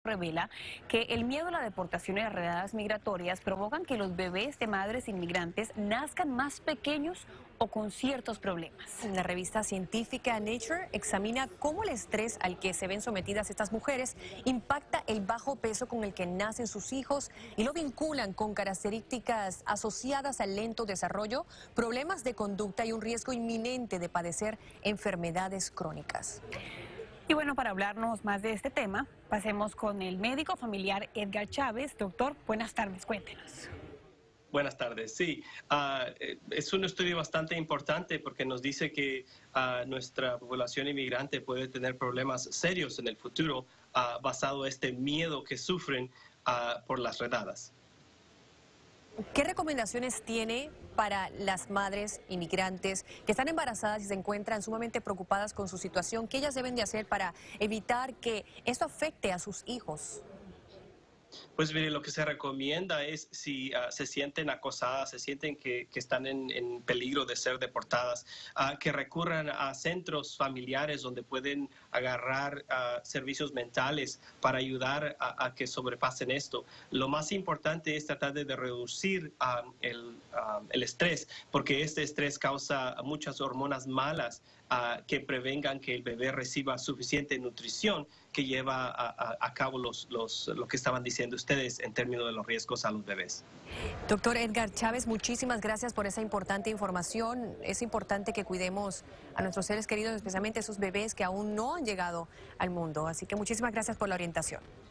revela que el miedo a la deportación y las redadas migratorias provocan que los bebés de madres inmigrantes nazcan más pequeños o con ciertos problemas. La revista científica Nature examina cómo el estrés al que se ven sometidas estas mujeres impacta el bajo peso con el que nacen sus hijos y lo vinculan con características asociadas al lento desarrollo, problemas de conducta y un riesgo inminente de padecer enfermedades crónicas. Y bueno, para hablarnos más de este tema, pasemos con el médico familiar Edgar Chávez. Doctor, buenas tardes, cuéntenos. Buenas tardes. Sí, es un estudio bastante importante porque nos dice que nuestra población inmigrante puede tener problemas serios en el futuro basado en este miedo que sufren por las redadas. ¿Qué recomendaciones tiene para las madres inmigrantes que están embarazadas y se encuentran sumamente preocupadas con su situación? ¿Qué ellas deben de hacer para evitar que esto afecte a sus hijos? Pues mire, lo que se recomienda es si se sienten acosadas, se sienten que están en peligro de ser deportadas, que recurran a centros familiares donde pueden agarrar servicios mentales para ayudar a que sobrepasen esto. Lo más importante es tratar de reducir el estrés, porque este estrés causa muchas hormonas malas que prevengan que el bebé reciba suficiente nutrición que lleva a cabo lo que estaban diciendo ustedes en términos de los riesgos a los bebés. Doctor Edgar Chávez, muchísimas gracias por esa importante información. Es importante que cuidemos a nuestros seres queridos, especialmente esos bebés que aún no han llegado al mundo. Así que muchísimas gracias por la orientación.